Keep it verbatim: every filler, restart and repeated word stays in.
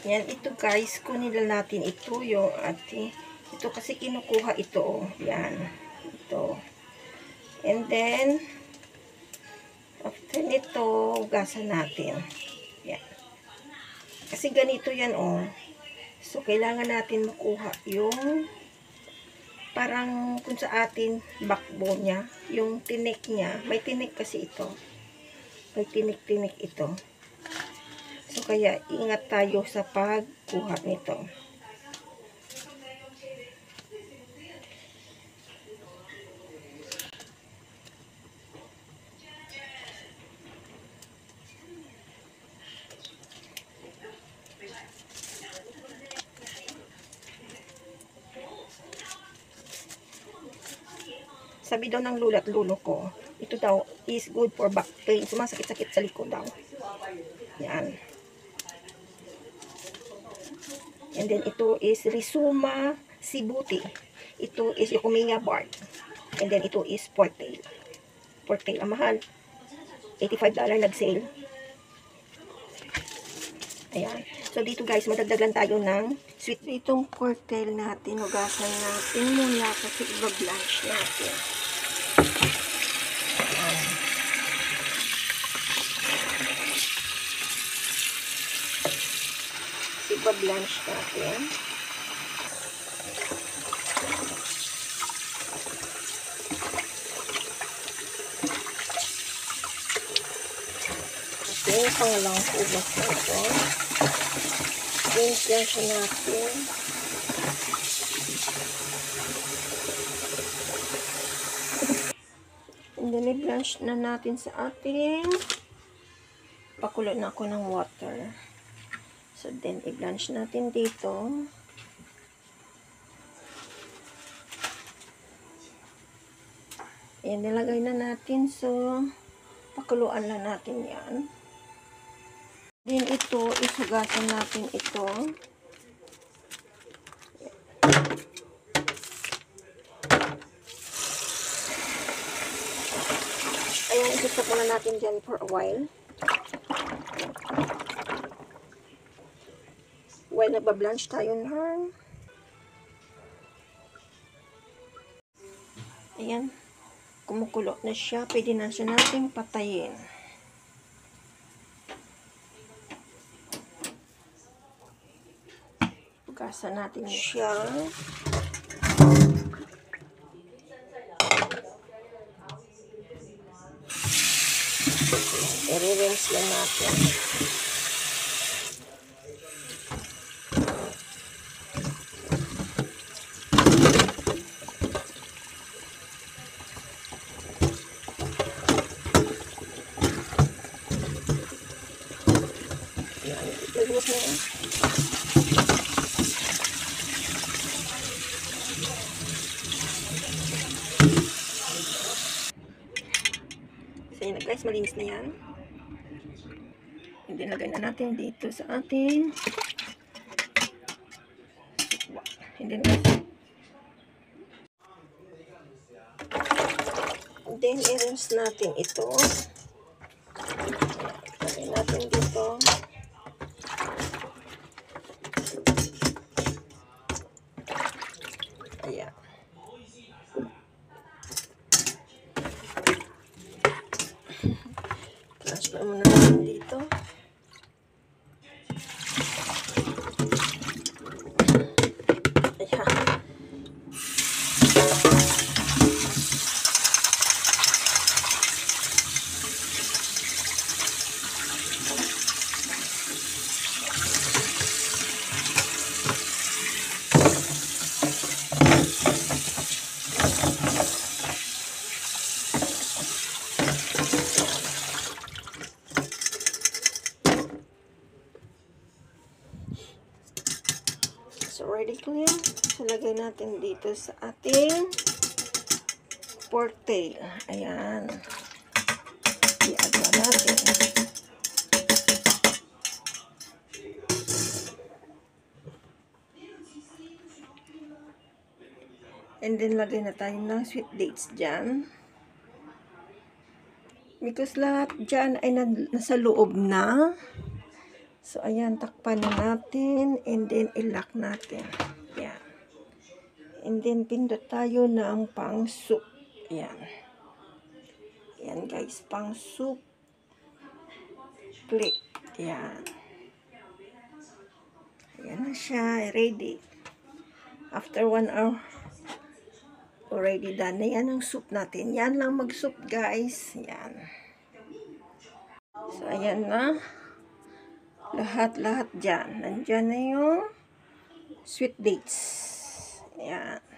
Yan, ito guys, kunin lang natin ito yung ate. Ito kasi kinukuha ito. Oh. Yan. Ito. And then, after nito, hugasan natin. Yan. Kasi ganito yan, oh. So, kailangan natin makuha yung parang kung sa atin, backbone niya, yung tinik niya. May tinik kasi ito. May tinik-tinik ito. So, kaya ingat tayo sa pagkuha nito. Sabi daw ng lula at lulo ko, ito daw is good for back pain. Sumasakit-sakit sa likod daw. Yan. And then, ito is Rhizoma sibuti. Ito is Eucommia bark. And then, ito is portail. Portail, ang mahal. eighty-five dollars nag-sale. Ayan. So, dito guys, madagdag lang tayo ng sweet. Itong portail natin, hugasan natin muna kasi iba-blanch natin. Ayan. Iba-blanch natin. Okay, pangalawang kubas na ito. Rinse siya natin. And then, i-blanch na natin sa ating pakulo na ako ng water. So, then, i-blanch natin dito. Ayan, nilagay na natin. So, pakuluan lang natin yan. Then, ito, isugasan natin ito. Ayan, isustop muna natin dyan for a while. While nagba-blanch tayo na. Ayan. Kumukulo na siya. Pwede na siya natin patayin. Pugasan natin siya. I-rinse lang natin. Lagos na yan. So yun na guys, malinis na yan. And then lagay na natin dito sa atin. And then and then i-rinse natin ito. Lagay natin dito. Ayan. Transfer muna natin dito. Ayan. So, ready clear. So, lagay natin dito sa ating pork tail. Ayan. I-add na natin. And then, lagay na tayo ng sweet dates dyan. Because lahat dyan ay nasa loob na. So, ayan, takpan na natin. And then, ilock natin. Ayan. And then, pindot tayo ng pang soup. Ayan. Ayan, guys. Pang soup plate. Ayan. Ayan na siya. Ready. After one hour, already done na yan ang soup natin. Yan lang mag-soup, guys. Ayan. So, ayan na. Lahat-lahat dyan. Nandyan na yung sweet dates. Ayan.